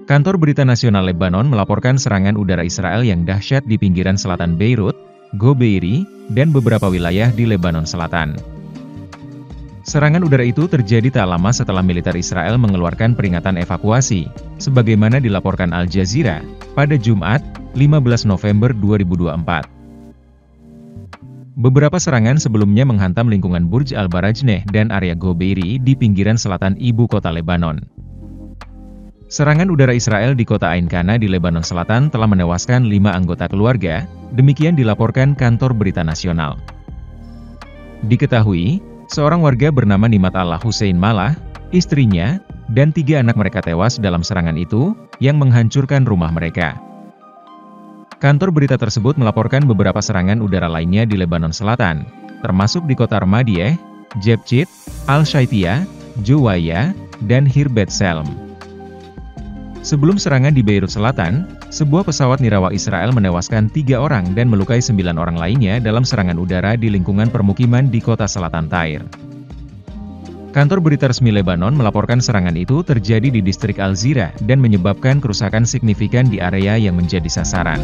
Kantor Berita Nasional Lebanon melaporkan serangan udara Israel yang dahsyat di pinggiran selatan Beirut, Go-Beiri, dan beberapa wilayah di Lebanon Selatan. Serangan udara itu terjadi tak lama setelah militer Israel mengeluarkan peringatan evakuasi, sebagaimana dilaporkan Al Jazeera, pada Jumat, 15 November 2024. Beberapa serangan sebelumnya menghantam lingkungan Burj al-Barajneh dan area Go-Beiri di pinggiran selatan ibu kota Lebanon. Serangan udara Israel di kota Ain Kana di Lebanon Selatan telah menewaskan 5 anggota keluarga, demikian dilaporkan Kantor Berita Nasional. Diketahui, seorang warga bernama Nimat Allah Hussein Malah, istrinya, dan 3 anak mereka tewas dalam serangan itu, yang menghancurkan rumah mereka. Kantor berita tersebut melaporkan beberapa serangan udara lainnya di Lebanon Selatan, termasuk di kota Ramadieh, Jebchit, Al-Shaitiyah, Juwaya, dan Hirbet Selm. Sebelum serangan di Beirut Selatan, sebuah pesawat nirawak Israel menewaskan 3 orang dan melukai 9 orang lainnya dalam serangan udara di lingkungan permukiman di kota selatan Tair. Kantor berita resmi Lebanon melaporkan serangan itu terjadi di distrik Al-Zira dan menyebabkan kerusakan signifikan di area yang menjadi sasaran.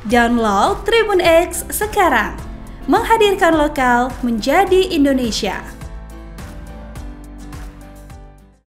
Download Tribun X sekarang, menghadirkan lokal menjadi Indonesia.